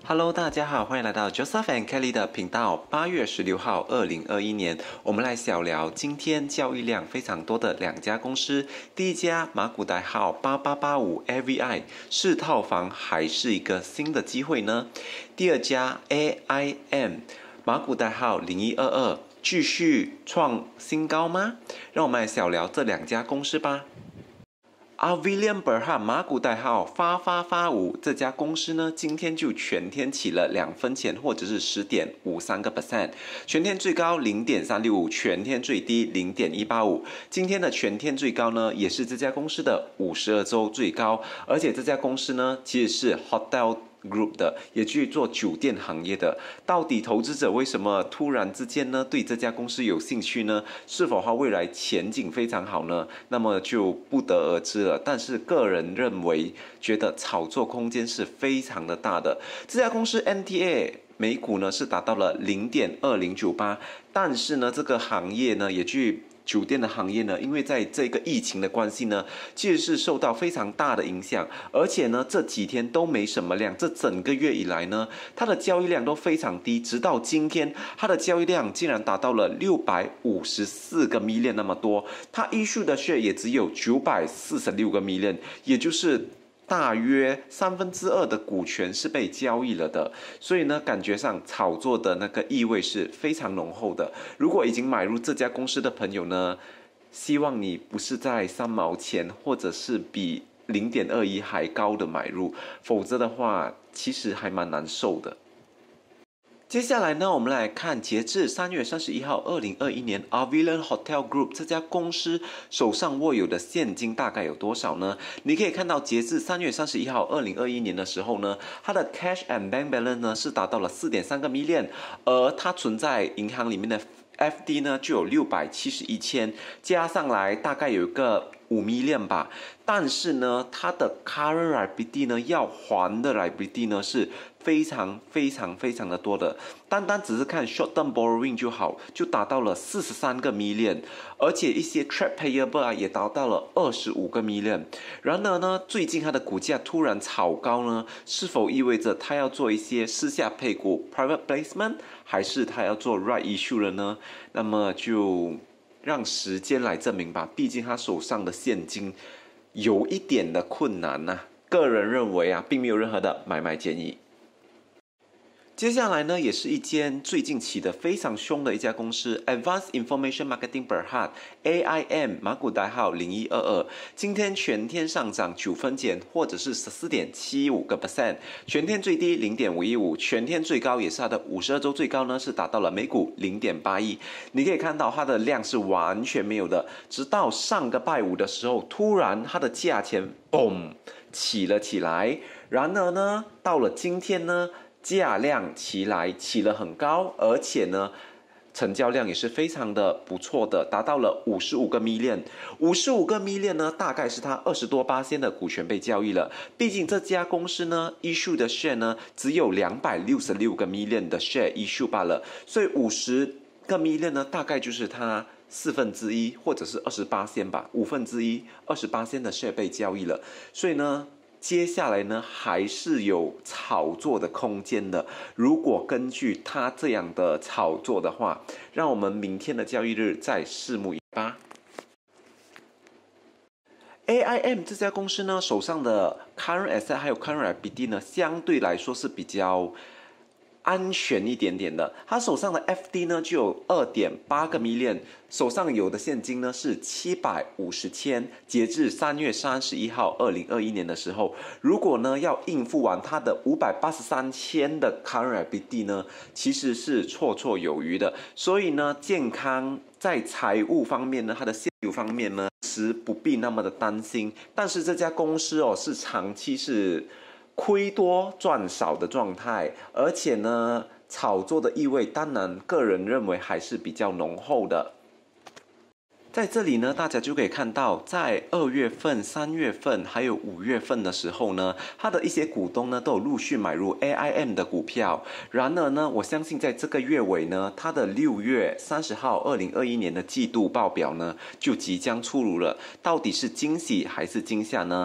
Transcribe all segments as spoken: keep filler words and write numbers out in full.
Hello， 大家好，欢迎来到 Joseph and Kelly 的频道。八月十六号，二零二一年，我们来小聊今天交易量非常多的两家公司。第一家马股代号八八八五 Avi， 是套房还是一个新的机会呢？第二家 A I M， 马股代号零一二二，继续创新高吗？让我们来小聊这两家公司吧。Avi Berhad 马股代号发发发五这家公司呢，今天就全天起了两分钱，或者是十点五三个 percent， 全天最高零点三六五，全天最低零点一八五。今天的全天最高呢，也是这家公司的五十二周最高，而且这家公司呢，其实是 Hotel Group 的，也去做酒店行业的。到底投资者为什么突然之间呢对这家公司有兴趣呢？是否它未来前景非常好呢？那么就不得而知了。但是个人认为，觉得炒作空间是非常的大的。这家公司 N T A 每股呢是达到了零点二零九八，但是呢这个行业呢也去。酒店的行业呢，因为在这个疫情的关系呢，其实是受到非常大的影响，而且呢这几天都没什么量，这整个月以来呢，它的交易量都非常低，直到今天，它的交易量竟然达到了六百五十四个 million 那么多，它 issue 的 share 也只有九百四十六个 million， 也就是大约三分之二的股权是被交易了的，所以呢，感觉上炒作的那个意味是非常浓厚的。如果已经买入这家公司的朋友呢，希望你不是在三毛钱或者是比零点二一还高的买入，否则的话，其实还蛮难受的。接下来呢，我们来看截至三月三十一号，二零二一年 Avi Hotel Group 这家公司手上握有的现金大概有多少呢？你可以看到，截至三月三十一号，二零二一年的时候呢，它的 cash and bank balance 呢是达到了四点三个 million， 而它存在银行里面的 F D 呢就有六百七十一千，加上来大概有一个五 million 吧。但是呢，它的 current liability 呢要还的 liability 呢是非常非常非常的多的，单单只是看 short term borrowing 就好，就达到了四十三个 million， 而且一些 trade payable 啊也达到了二十五个 million。然而呢，最近它的股价突然炒高呢，是否意味着它要做一些私下配股 private placement， 还是它要做 right issue 了呢？那么就让时间来证明吧，毕竟他手上的现金有一点的困难呐、啊。个人认为啊，并没有任何的买卖建议。接下来呢，也是一间最近起得非常凶的一家公司 ，Advanced Information Marketing Berhad A I M 马股代号零一二二，今天全天上涨九分钱，或者是十四点七五个 percent， 全天最低零点五一五，全天最高也是它的五十二周最高呢，是达到了每股零点八一。你可以看到它的量是完全没有的，直到上个拜五的时候，突然它的价钱嘣起了起来，然而呢，到了今天呢。价量起来，起了很高，而且呢，成交量也是非常的不错的，达到了五十五个 million。五十五个 million 呢，大概是它二十多巴仙的股权被交易了。毕竟这家公司呢 ，issue 的 share 呢只有两百六十六个 million 的 share issue 罢了，所以五十个 million 呢，大概就是它四分之一或者是二十八仙吧，五分之一，二十八仙的 share 被交易了，所以呢。接下来呢，还是有炒作的空间的。如果根据它这样的炒作的话，让我们明天的交易日再拭目以待吧。A I M 这家公司呢，手上的 current asset 还有 current liability 呢，相对来说是比较安全一点点的，他手上的 F D 呢就有 二点八个 million， 手上有的现金呢是七百五十千，截至三月三十一号，二零二一年的时候，如果呢要应付完他的五百八十三千的 current liability 呢，其实是绰绰有余的，所以呢，健康在财务方面呢，它的现金方面呢，是不必那么的担心，但是这家公司哦是长期是亏多赚少的状态，而且呢，炒作的意味当然个人认为还是比较浓厚的。在这里呢，大家就可以看到，在二月份、三月份还有五月份的时候呢，它的一些股东呢都有陆续买入 A I M 的股票。然而呢，我相信在这个月尾呢，它的六月三十号，二零二一年的季度报表呢就即将出炉了。到底是惊喜还是惊吓呢？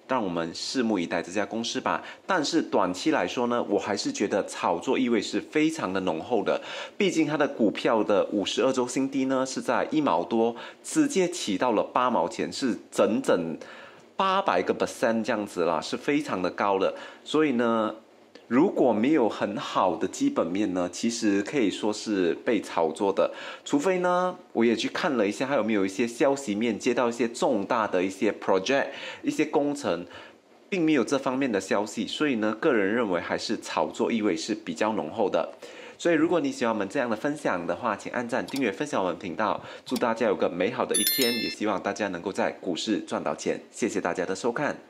让我们拭目以待这家公司吧。但是短期来说呢，我还是觉得炒作意味是非常的浓厚的，毕竟它的股票的五十二周新低呢是在一毛多，直接起到了八毛钱，是整整八百个 percent 这样子啦，是非常的高的。所以呢，如果没有很好的基本面呢，其实可以说是被炒作的。除非呢，我也去看了一下，还有没有一些消息面接到一些重大的一些 project、一些工程，并没有这方面的消息。所以呢，个人认为还是炒作意味是比较浓厚的。所以如果你喜欢我们这样的分享的话，请按赞、订阅、分享我们频道。祝大家有个美好的一天，也希望大家能够在股市赚到钱。谢谢大家的收看。